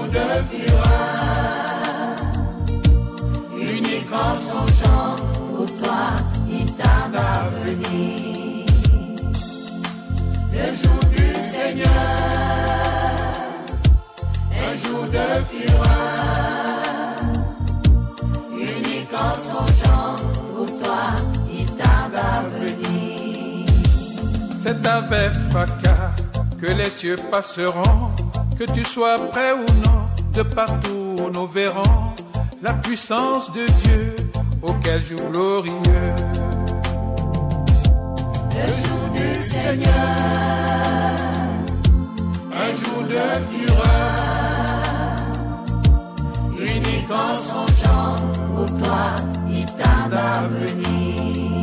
de fureur, unique en son genre, pour toi il tarde à venir. Le jour du Seigneur, un jour de fureur, unique en son genre, pour toi il tarde à venir. C'est avec fracas que les cieux passeront, que tu sois prêt ou non, de partout nous verrons la puissance de Dieu, auquel jour glorieux. Le jour du Seigneur, un jour de fureur, unique en son genre, pour toi il tarde à venir.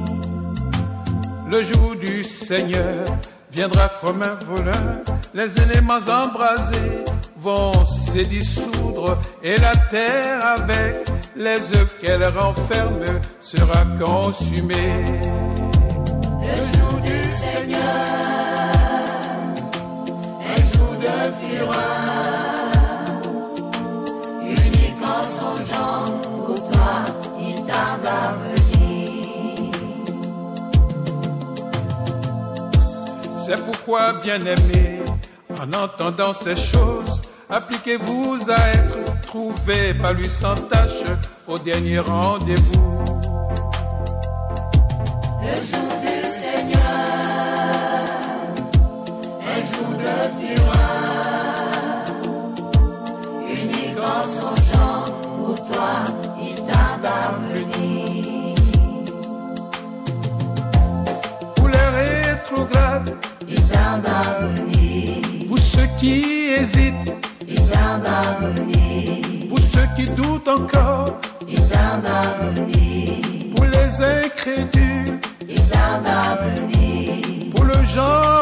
Le jour du Seigneur viendra comme un voleur, les éléments embrasés vont se dissoudre et la terre avec les œuvres qu'elle renferme sera consumée. Le jour du Seigneur, un jour de fureur, unique en son genre, pour toi il tarde à venir. C'est pourquoi, bien-aimés, en entendant ces choses, appliquez-vous à être trouvés par lui sans tâche au dernier rendez-vous. Le jour du Seigneur, un jour de fureur, unique en son genre, pour toi il tarde à venir. Pour les rétrogrades, il tarde à venir. pour ceux qui hésitent, il tarde à venir. pour ceux qui doutent encore, il tarde à venir. pour les incrédules, il tarde à venir. pour le genre